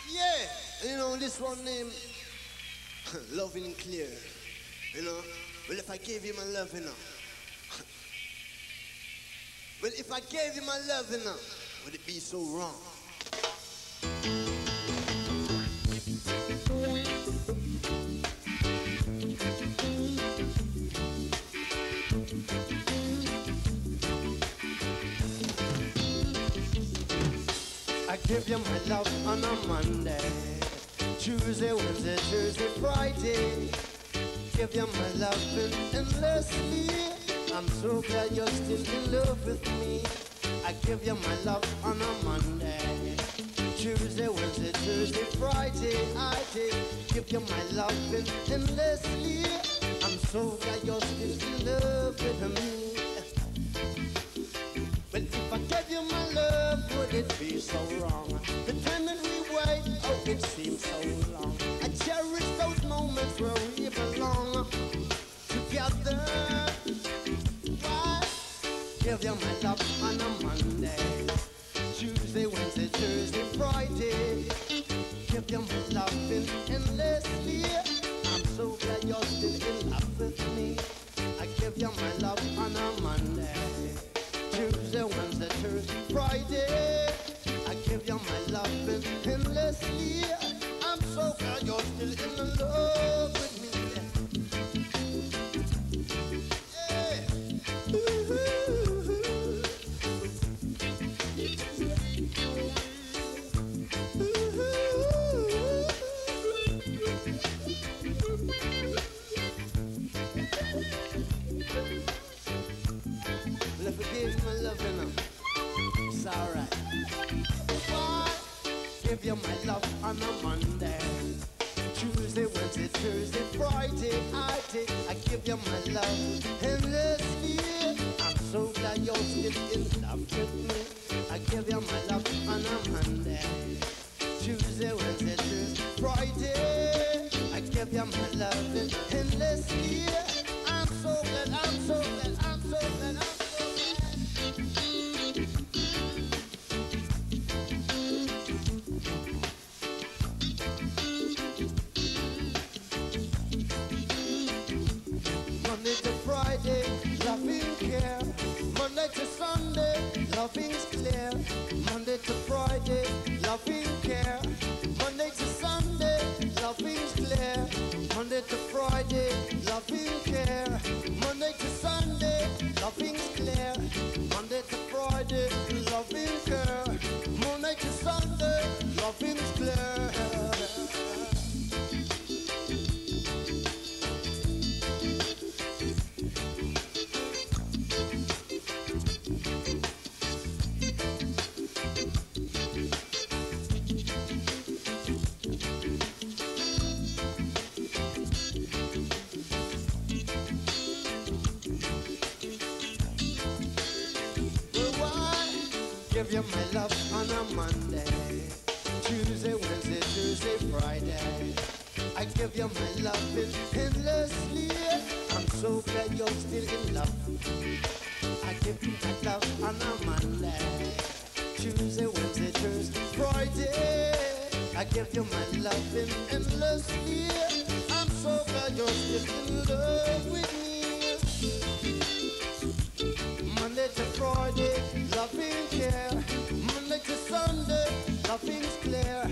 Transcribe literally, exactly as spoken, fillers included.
Yeah, you know, this one named Loving Clear. You know, well, if I gave you my love, you know. Well, if I gave you my love, you know, would it be so wrong? I give you my love on a Monday, Tuesday, Wednesday, Thursday, Friday. Give you my love endlessly. I'm so glad you're still in love with me. I give you my love on a Monday, Tuesday, Wednesday, Thursday, Friday. I did give you my love endlessly. I'm so glad you're still in love with me. Well, if I gave you my love, would it be so wrong? The time that we wait, oh, it seems so long. I cherish those moments where we belong together. Why? Give you my love on a Monday, Tuesday, Wednesday, Thursday, Friday. Give you my love endlessly. I'm so glad you're still in love with me. I give you my love on a Monday, Tuesday, Wednesday, Thursday, Friday. I give you my love endlessly. I'm so glad you're still in love with me. Yeah. Ooh. Well, if I gave you my love, you know, it's alright. Why? Give you my love on a Monday, Tuesday, Wednesday, Thursday, Friday. I take, I give you my love endlessly. I'm so glad you're still in love with me. I give you my love on a Monday, Tuesday, Wednesday, Thursday, Friday. I give you my love endlessly. I'm so glad, I'm so glad, I'm so glad, I'm Monday to Friday, loving care. Monday to Sunday, loving's clear. Monday to Friday, loving care. Monday to Sunday, loving's clear. Monday to Friday, loving care. Monday to Sunday, loving's clear. Monday to Friday, loving care. Monday to Sunday, loving's clear. Give you my love on a Monday, Tuesday, Wednesday, Thursday, Friday. I give you my love endlessly. I'm so glad you're still in love. I give you my love on a Monday, Tuesday, Wednesday, Thursday, Friday. I give you my love endlessly. I'm so glad you're still in love with me. Monday to Friday, loving care. Monday to Sunday, loving's clear.